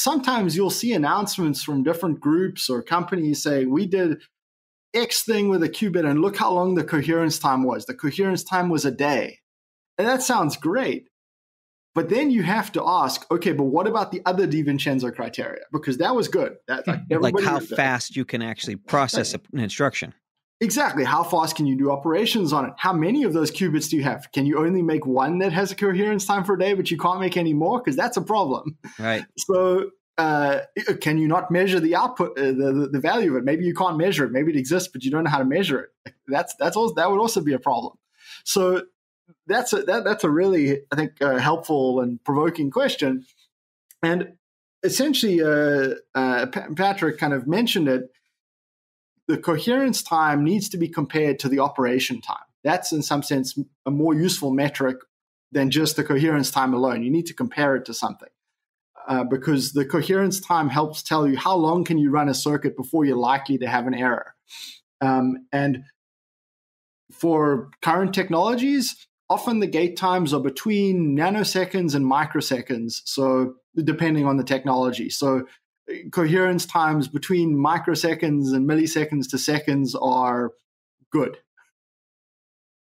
sometimes you'll see announcements from different groups or companies saying, we did X thing with a qubit and look how long the coherence time was. The coherence time was a day. And that sounds great. But then you have to ask, okay, but what about the other DiVincenzo criteria? Because that was good. That, like how fast you can actually process an instruction. Exactly. How fast can you do operations on it? How many of those qubits do you have? Can you only make one that has a coherence time for a day, but you can't make any more? Because that's a problem. Right. So can you not measure the output, the value of it? Maybe you can't measure it. Maybe it exists, but you don't know how to measure it. That would also be a problem. So that's a really, I think, helpful and provoking question. And essentially, Patrick kind of mentioned it. The coherence time needs to be compared to the operation time. That's, in some sense, a more useful metric than just the coherence time alone. You need to compare it to something because the coherence time helps tell you how long can you run a circuit before you're likely to have an error. And for current technologies, often the gate times are between nanoseconds and microseconds, so depending on the technology. So coherence times between microseconds and milliseconds to seconds are good.